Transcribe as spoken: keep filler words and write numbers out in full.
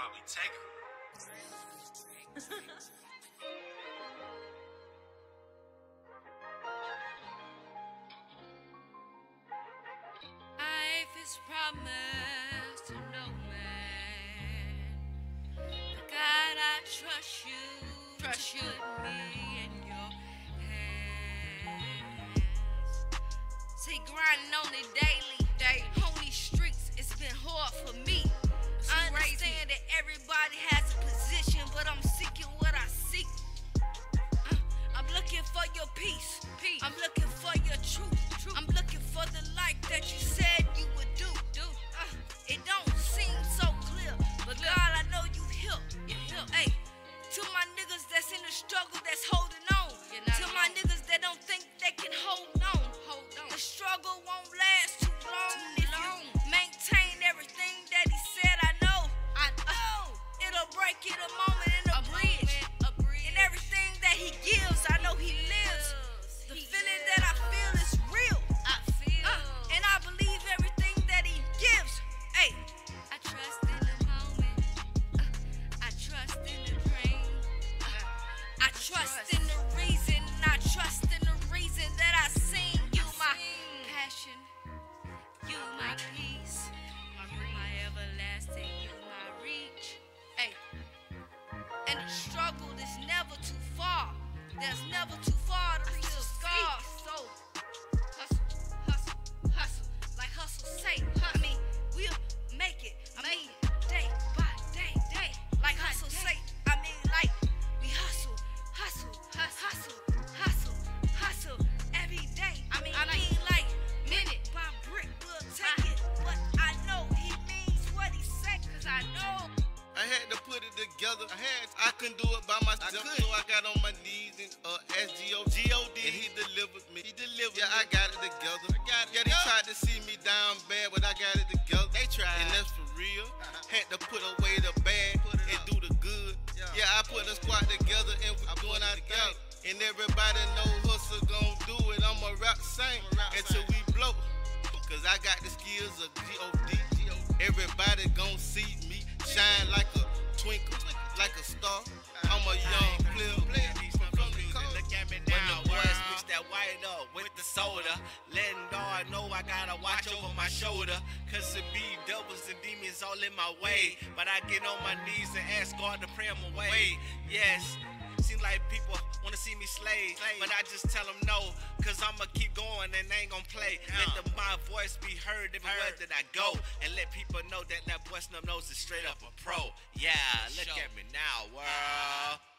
probably take her. Life is promised to no man. But God, I trust you. Trust you. Put me in your hands. See, grinding on it daily. Day on these streets, it's been hard for me. I understand that everybody has a position, but I'm seeking what I seek. Uh, I'm looking for your peace. peace. I'm looking for your truth. truth. I'm looking for the life that you said you would do. do. Uh, it don't seem so clear, but God, I know you here. You here. Hey, to my niggas that's in the struggle, that's holding on. To my alone. Niggas that don't think they can hold on. Hold on. The struggle won't last too long. Too if long. You maintain everything that he said, I know. I know. Uh, it'll break in a moment in a, a bridge. Moment, a bridge. And everything that he gives, I know he lives. The he feeling lives. That I feel is real. I feel. Uh, and I believe everything that he gives. Hey, I trust in the moment. Uh, I trust in the dream. Uh, I trust, trust in the reason. I trust in the reason that I sing. You I my sing. Passion. You my peace. My, my everlasting. You my reach. Hey. And the struggle is never too far. There's never too far to reach the scars. So hustle, hustle, hustle. Like hustle say. I mean, we'll make it. I mean, day by day, day. Like hustle say. I mean, like we hustle, hustle, hustle, hustle, hustle every day. I mean, I mean, like minute by brick, we'll take it. But I know he means what he said, cause I know. I had to put it together. I had. I couldn't do it by myself, I so I got on my knees and uh, S G O D, and he delivered me. He delivered. Yeah, me. I got it together. I got it. Yeah, they tried to see me down bad, but I got it together. They tried, and that's for real. Had to put away the bad and up. Do the good. Yeah. yeah, I put a squad together and we doing our thing. And everybody know hustle gon' do it. I'ma rap sing until we blow. Cause I got the skills of G O D. Everybody gon' see me shine like a twinkle, like a star. I'm a young player. Look at me now, boys, mix that white up with the soda. Letting God know I gotta watch over my shoulder. Cause it be devils and demons all in my way. But I get on my knees and ask God to pray them away. Yes, seems like people wanna see me slay, but I just tell them no. Cause I'ma keep going and they ain't gon' play. Let the, my voice be heard everywhere that I go. And let people know that that boy Snubnose is straight up a pro. Yeah, look at me now, world.